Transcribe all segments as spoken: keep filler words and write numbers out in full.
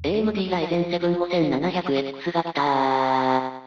エーエムディー Ryzen セブン ごせんななひゃくエックス 型。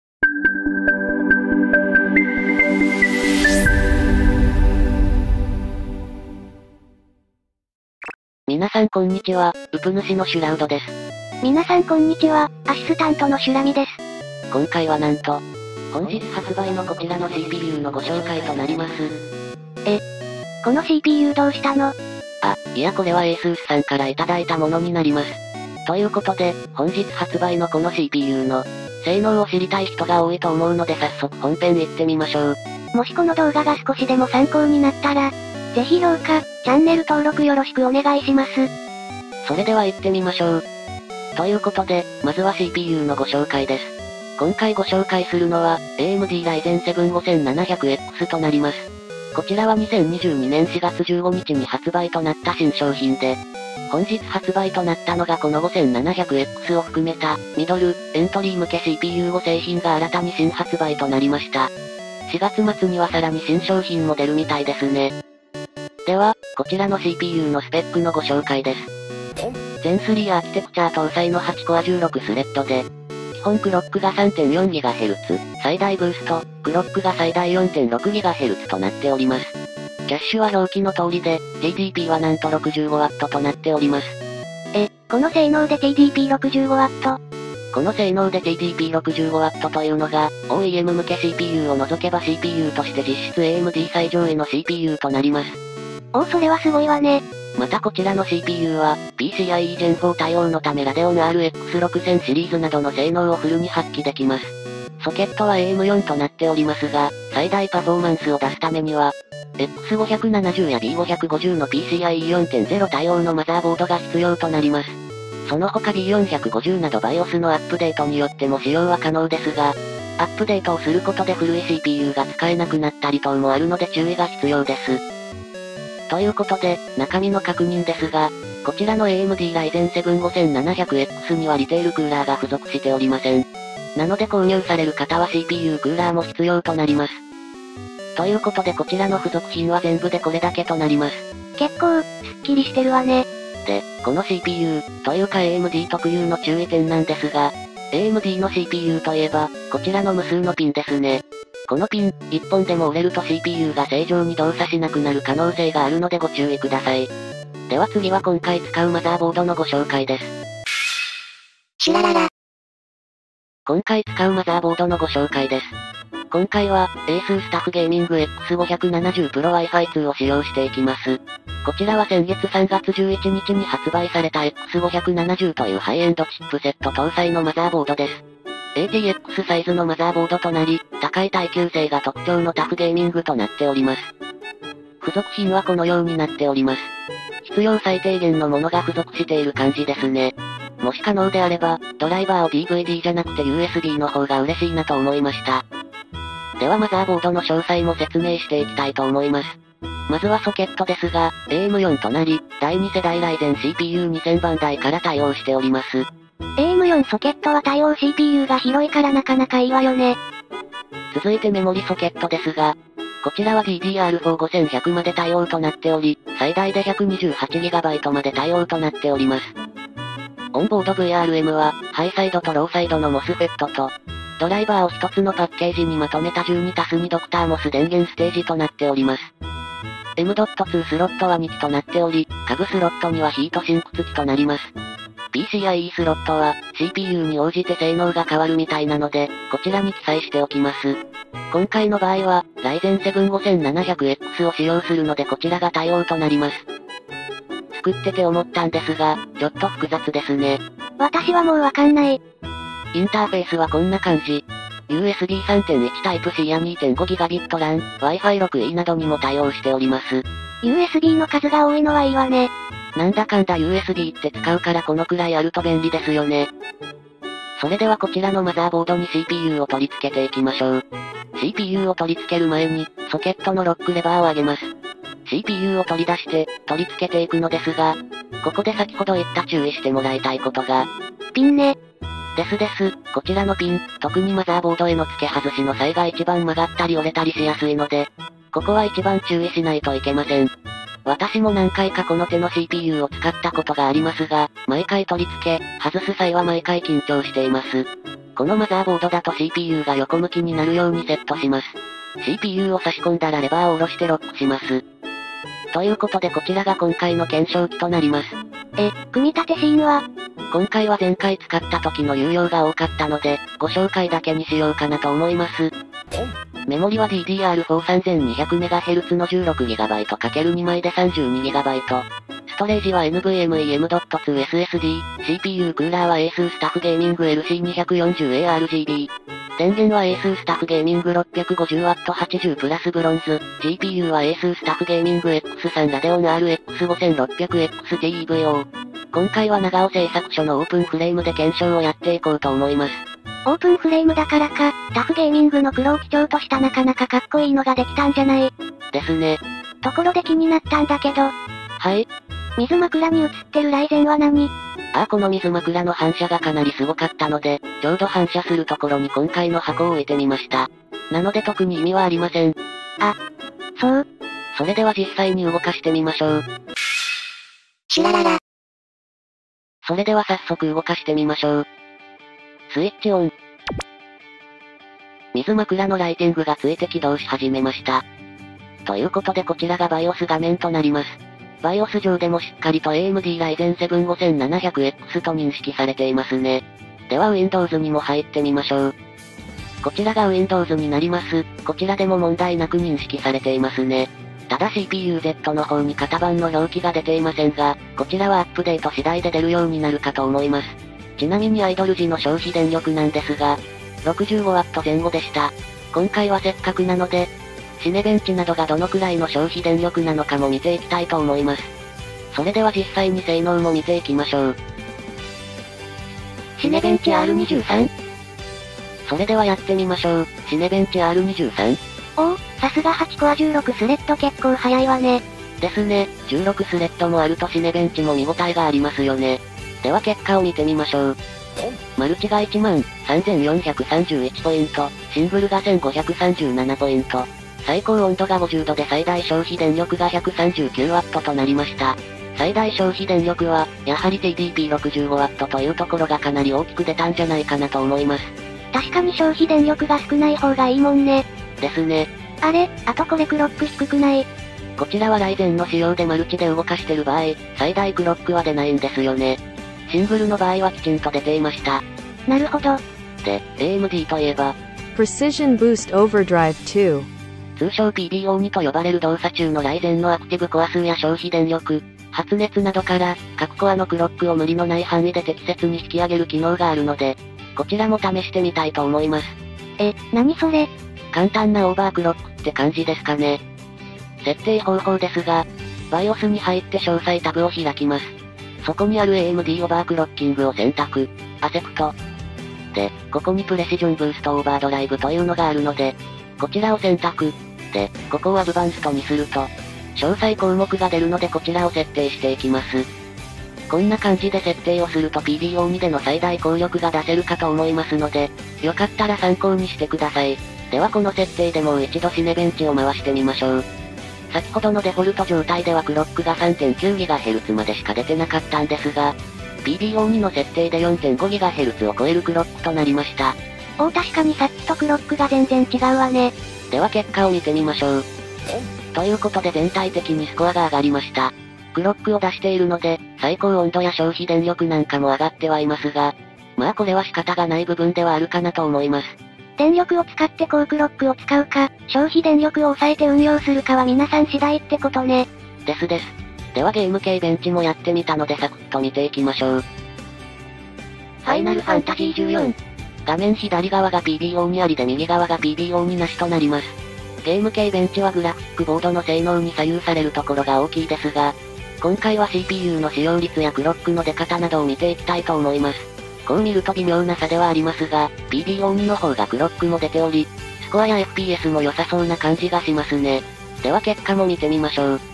皆さんこんにちは、ウプ主のシュラウドです。 皆さんこんにちは、アシスタントのシュラミです。 今回はなんと、本日発売のこちらの シーピーユー のご紹介となります。 え、この シーピーユー どうしたの？ あ、いやこれは ASUS さんからいただいたものになります。ということで、本日発売のこの シーピーユー の性能を知りたい人が多いと思うので早速本編行ってみましょう。 もしこの動画が少しでも参考になったら、ぜひ評価、チャンネル登録よろしくお願いします。 それでは行ってみましょう。ということで、まずは シーピーユー のご紹介です。今回ご紹介するのは、エーエムディー Ryzen セブン ごせんななひゃくエックス となります。こちらはにせんにじゅうにねんしがつじゅうごにちに発売となった新商品で、本日発売となったのがこの ごせんななひゃくエックス を含めた、ミドル、エントリー向け シーピーユーご 製品が新たに新発売となりました。しがつまつにはさらに新商品も出るみたいですね。では、こちらの シーピーユー のスペックのご紹介です。ゼンスリー アーキテクチャ搭載のはちコアじゅうろくスレッドで、基本クロックが さんてんよんギガヘルツ、最大ブースト、クロックが最大 よんてんろくギガヘルツ となっております。キャッシュは表記の通りで、ティーディーピー はなんと ろくじゅうごワット となっております。 え、この性能で ティーディーピーろくじゅうごワット？ この性能で ティーディーピーろくじゅうごワット というのが、オーイーエム 向け シーピーユー を除けば シーピーユー として実質 エーエムディー 最上位の シーピーユー となります。 おお、それはすごいわね。 またこちらの シーピーユー は、ピーシーアイイー ジェンフォー 対応のためラデオン アールエックスろくせん シリーズなどの性能をフルに発揮できます。ソケットは エーエムフォー となっておりますが、最大パフォーマンスを出すためには、エックスごひゃくななじゅう や ビーごひゃくごじゅう の ピーシーアイイーよんてんゼロ 対応のマザーボードが必要となります。その他 ビーよんひゃくごじゅう など バイオス のアップデートによっても使用は可能ですが、アップデートをすることで古い シーピーユー が使えなくなったり等もあるので注意が必要です。ということで、中身の確認ですが、こちらの エーエムディー Ryzen セブン ごせんななひゃくエックス にはリテールクーラーが付属しておりません。なので購入される方は シーピーユー クーラーも必要となります。ということでこちらの付属品は全部でこれだけとなります。 結構、すっきりしてるわね。 で、この シーピーユー、というか エーエムディー 特有の注意点なんですが、エーエムディー の シーピーユー といえば、こちらの無数のピンですね。このピン、いっぽんでも折れると シーピーユー が正常に動作しなくなる可能性があるのでご注意ください。では次は今回使うマザーボードのご紹介です。 シュラララ。 今回使うマザーボードのご紹介です。今回は、ASUS タフゲーミング エックスごひゃくななじゅう Pro ワイファイツー を使用していきます。こちらは先月さんがつじゅういちにちに発売された エックスごひゃくななじゅう というハイエンドチップセット搭載のマザーボードです。エーティーエックス サイズのマザーボードとなり、高い耐久性が特徴のタフゲーミングとなっております。付属品はこのようになっております。必要最低限のものが付属している感じですね。もし可能であれば、ドライバーを ディーブイディー じゃなくて ユーエスビー の方が嬉しいなと思いました。ではマザーボードの詳細も説明していきたいと思います。まずはソケットですが、エーエムフォー となり、だいに世代 Ryzen シーピーユーにせん 番台から対応しております。 エーエムフォー ソケットは対応 シーピーユー が広いからなかなかいいわよね。 続いてメモリソケットですが、こちらは ディーディーアールフォーごせんひゃく まで対応となっており、最大で ひゃくにじゅうはちギガバイト まで対応となっております。オンボード ブイアールエム は、ハイサイドとローサイドの モスフェット と、ドライバーを一つのパッケージにまとめた じゅうにたすに ドクターモス電源ステージとなっております。エムドットツー スロットはにきとなっており、下部スロットにはヒートシンク付きとなります。ピーシーアイイー スロットは、シーピーユー に応じて性能が変わるみたいなので、こちらに記載しておきます。今回の場合は、Ryzen セブン ごせんななひゃくエックス を使用するのでこちらが対応となります。作ってて思ったんですが、ちょっと複雑ですね。 私はもうわかんない。 インターフェースはこんな感じ。ユーエスビーさんてんいち タイプ C や にてんごギガビット ラン、ワイファイろくイー などにも対応しております。 ユーエスビー の数が多いのはいいわね。 なんだかんだ ユーエスビー って使うからこのくらいあると便利ですよね。それではこちらのマザーボードに シーピーユー を取り付けていきましょう。シーピーユー を取り付ける前に、ソケットのロックレバーを上げます。シーピーユー を取り出して、取り付けていくのですが、ここで先ほど言った注意してもらいたいことが、 ピンね。 ですです。こちらのピン、特にマザーボードへの付け外しの際が一番曲がったり折れたりしやすいので、ここは一番注意しないといけません。 私も何回かこの手の シーピーユー を使ったことがありますが、毎回取り付け、外す際は毎回緊張しています。このマザーボードだと シーピーユー が横向きになるようにセットします。シーピーユー を差し込んだらレバーを下ろしてロックします。ということでこちらが今回の検証機となります。 え、組み立てシーンは今回は前回使った時の容量が多かったので、ご紹介だけにしようかなと思います。メモリは ディーディーアールフォーさんぜんにひゃくメガヘルツ の じゅうろくギガバイトかけるに 枚で さんじゅうにギガバイト。ストレージは エヌブイエムイーエムドットツーエスエスディー、シーピーユー クーラーは ASUS タフゲーミング エルシーにひゃくよんじゅうエーアールジービー。電源は ASUS タフゲーミング ろっぴゃくごじゅうワットはちじゅうプラスブロンズ。ジーピーユー は ASUS タフゲーミング エックススリー ラデオン アールエックスごせんろっぴゃくエックスティーイーブイオー。今回は長尾製作所のオープンフレームで検証をやっていこうと思います。 オープンフレームだからか、タフゲーミングの黒を基調としたなかなかかっこいいのができたんじゃない？ ですね。 ところで気になったんだけど。 はい。 水枕に映ってるライゼンは何？ ああこの水枕の反射がかなりすごかったので、ちょうど反射するところに今回の箱を置いてみました。なので特に意味はありません。 あ、そう。 それでは実際に動かしてみましょう。 シュラララ。 それでは早速動かしてみましょう。スイッチオン。水枕のライティングがついて起動し始めました。ということでこちらが バイオス 画面となります。バイオス 上でもしっかりと エーエムディー ライゼンセブンごせんななひゃくエックス と認識されていますね。では Windows にも入ってみましょう。こちらが Windows になります。こちらでも問題なく認識されていますね。ただ シーピーユーゼット の方に型番の表記が出ていませんが、こちらはアップデート次第で出るようになるかと思います。ちなみにアイドル時の消費電力なんですが、ろくじゅうごワット 前後でした。今回はせっかくなので、シネベンチなどがどのくらいの消費電力なのかも見ていきたいと思います。それでは実際に性能も見ていきましょう。 シネベンチ アールにじゅうさん。 それではやってみましょう。シネベンチ アールにじゅうさん。 おお、さすがはちコアじゅうろくスレッド結構早いわね。 ですね、じゅうろくスレッドもあるとシネベンチも見応えがありますよね。では結果を見てみましょう。マルチが いちまんさんぜんよんひゃくさんじゅういちポイント、シングルがせんごひゃくさんじゅうななポイント、最高温度がごじゅうどで最大消費電力が ひゃくさんじゅうきゅうワット となりました。最大消費電力は、やはり ティーディーピーろくじゅうごワット というところがかなり大きく出たんじゃないかなと思います。 確かに消費電力が少ない方がいいもんね。 ですね。 あれ、あとこれクロック低くない？ こちらはライゼンの仕様でマルチで動かしてる場合、最大クロックは出ないんですよね。シングルの場合はきちんと出ていました。 なるほど。 で、エーエムディー といえば、 Precision Boost Overdrive ツー。 通称 ピーディーオーに と呼ばれる動作中のライゼンのアクティブコア数や消費電力、発熱などから、各コアのクロックを無理のない範囲で適切に引き上げる機能があるので、こちらも試してみたいと思います。 え、何それ？ 簡単なオーバークロックって感じですかね。設定方法ですが、バイオス に入って詳細タブを開きます。そこにある エーエムディー オーバークロッキングを選択、アセプト。で、ここにプレシジョンブーストオーバードライブというのがあるので、こちらを選択。で、ここをアドバンストにすると、詳細項目が出るのでこちらを設定していきます。こんな感じで設定をすると ピーディーオーに での最大効力が出せるかと思いますので、よかったら参考にしてください。ではこの設定でもう一度シネベンチを回してみましょう。先ほどのデフォルト状態ではクロックが さんてんきゅうギガヘルツ までしか出てなかったんですが、ピーディーオーに の設定で よんてんごギガヘルツ を超えるクロックとなりました。 おお、確かにさっきとクロックが全然違うわね。 では結果を見てみましょう。ということで全体的にスコアが上がりました。クロックを出しているので、最高温度や消費電力なんかも上がってはいますが、まあこれは仕方がない部分ではあるかなと思います。 電力を使って高クロックを使うか、消費電力を抑えて運用するかは皆さん次第ってことね。 ですです。ではゲーム系ベンチもやってみたのでサクッと見ていきましょう。ファイナルファンタジーじゅうよん。画面左側が ピーディーオー にありで右側が ピーディーオー になしとなります。ゲーム系ベンチはグラフィックボードの性能に左右されるところが大きいですが、今回は シーピーユー の使用率やクロックの出方などを見ていきたいと思います。こう見ると微妙な差ではありますが、ピーディーオーに の方がクロックも出ており、スコアや エフピーエス も良さそうな感じがしますね。では結果も見てみましょう。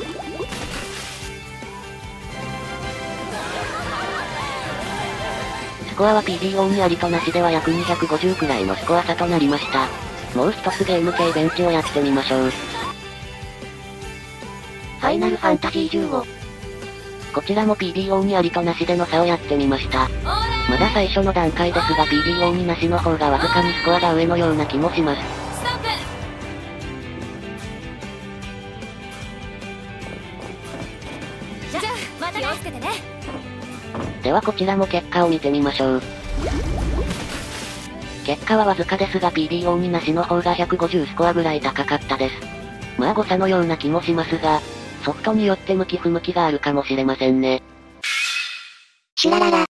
スコアは ピーディーオー にありとなしでは約にひゃくごじゅうくらいのスコア差となりました。もう一つゲーム系ベンチをやってみましょう。 ファイナルファンタジーじゅうご。こちらも ピービーオー にありとなしでの差をやってみました。まだ最初の段階ですが ピービーオー になしの方がわずかにスコアが上のような気もします。 じゃあ、また気をつけてね。 ではこちらも結果を見てみましょう。結果はわずかですが ピービーオー になしの方がひゃくごじゅうスコアぐらい高かったです。まあ誤差のような気もしますが、ソフトによって向き不向きがあるかもしれませんね。 シュラララ。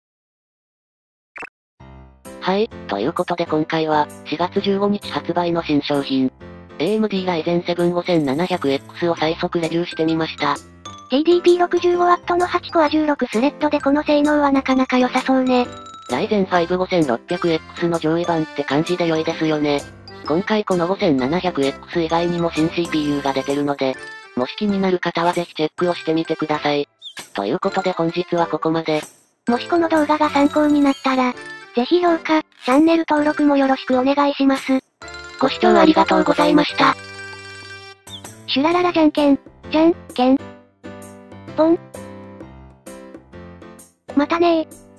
はい、ということで今回は、しがつじゅうごにち発売の新商品、エーエムディー Ryzen セブン ごせんななひゃくエックス を最速レビューしてみました。 ティーディーピーろくじゅうごワット のはちコアじゅうろくスレッドでこの性能はなかなか良さそうね。 Ryzen ファイブ ごせんろっぴゃくエックス の上位版って感じで良いですよね。今回この ごせんななひゃくエックス 以外にも新 シーピーユー が出てるので、もし気になる方はぜひチェックをしてみてください。ということで本日はここまで。 もしこの動画が参考になったら、ぜひ評価、チャンネル登録もよろしくお願いします。 ご視聴ありがとうございました。 シュラララじゃんけん、じゃんけん。ポン。またねー。